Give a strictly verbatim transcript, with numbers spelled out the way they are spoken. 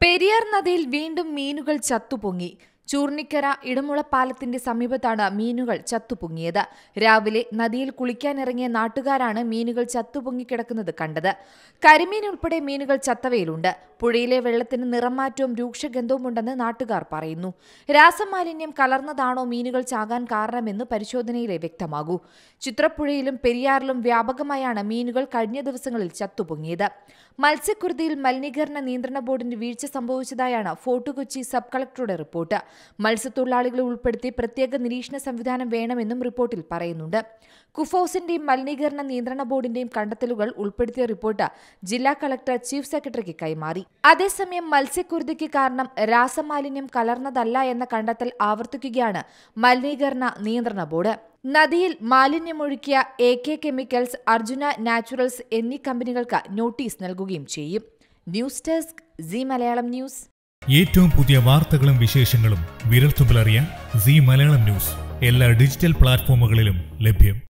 പെരിയാർ നദിയിൽ വീണ്ടും മീനുകൾ ചത്തുപൊങ്ങി. ചൂർണിക്കര ഇടമുള പാലത്തിന്റെ സമീപത്താണ് മീനുകൾ ചത്തുപൊങ്ങിയത്. രാവിലെ നദിയിൽ കുളിക്കാനിറങ്ങിയ നാട്ടുകാരാണ് മീനുകൾ ചത്തുപൊങ്ങിക്കിടക്കുന്നത് കണ്ടത്. കരിമീൻ ഉൾപ്പെടെ മീനുകൾ ചത്തവയിലുണ്ട്. പുഴയിലെ വെള്ളത്തിന് നിറമാറ്റവും രൂക്ഷഗന്ധവുമുണ്ടെന്ന് നാട്ടുകാർ പറയുന്നു. രാസമാലിന്യം കലർന്നതാണോ മീനുകൾ ചാകാൻ കാരണമെന്ന് പരിശോധനയിലെ വ്യക്തമാകൂ. ചിത്രപ്പുഴയിലും പെരിയാറിലും വ്യാപകമായാണ് മീനുകൾ കഴിഞ്ഞ ദിവസങ്ങളിൽ ചത്തുപൊങ്ങിയത്. മത്സ്യക്കുരുതിയിൽ മലിനീകരണ നിയന്ത്രണ ബോർഡിന് വീഴ്ച സംഭവിച്ചതായാണ് ഫോർട്ട് കൊച്ചി സബ് കളക്ടറുടെ റിപ്പോർട്ട്. മത്സ്യത്തൊഴിലാളികളെ ഉൾപ്പെടുത്തി പ്രത്യേക നിരീക്ഷണ സംവിധാനം വേണമെന്നും റിപ്പോർട്ടിൽ പറയുന്നുണ്ട്. കുഫോസിന്റെയും മലിനീകരണ നിയന്ത്രണ ബോർഡിന്റെയും കണ്ടെത്തലുകൾ ഉൾപ്പെടുത്തിയ റിപ്പോർട്ട് ജില്ലാ കളക്ടർ ചീഫ് സെക്രട്ടറിക്ക് കൈമാറി. അതേസമയം മത്സ്യക്കുരുതിക്ക് കാരണം രാസമാലിന്യം കലർന്നതല്ല എന്ന കണ്ടെത്തൽ ആവർത്തിക്കുകയാണ് മലിനീകരണ നിയന്ത്രണ ബോർഡ്. നദിയിൽ മാലിന്യമൊഴുക്കിയ A K chemicals, Arjuna naturals എന്നീ കമ്പനികൾക്ക് നോട്ടീസ് നൽകുകയും ചെയ്യും. News desk Zee Malayalam news. ഏറ്റവും പുതിയ വാർത്തകളും വിശേഷങ്ങളും വിരൽത്തുമ്പിലറിയാൻ സീ മലയാളം ന്യൂസ് എല്ലാ ഡിജിറ്റൽ പ്ലാറ്റ്ഫോമുകളിലും ലഭ്യം.